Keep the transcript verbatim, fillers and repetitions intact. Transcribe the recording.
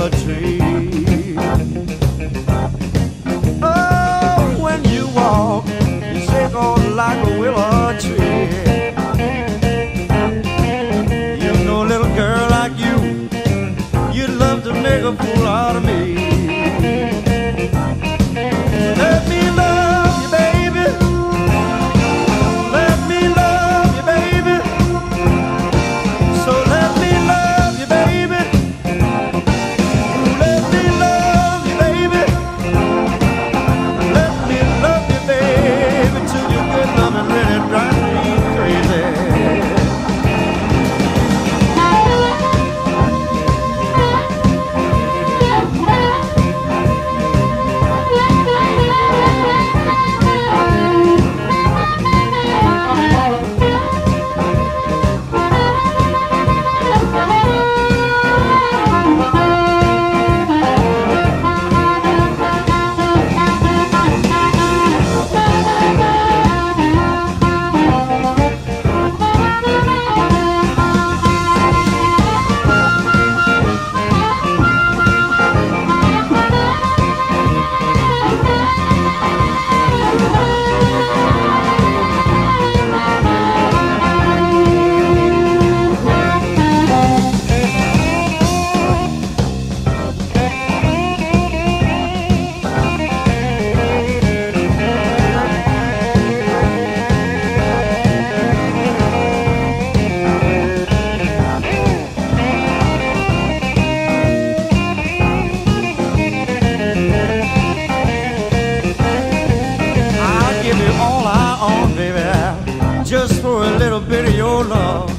willow tree. Oh, when you walk, you shake on like a willow tree. You know, little girl like you, you'd love to make a fool out of me. Let me love you, baby. Let me love you, baby. So let me love you, baby. Let me love you, baby. Let me love you, baby, till you get love and really drive me crazy. Just for a little bit of your love.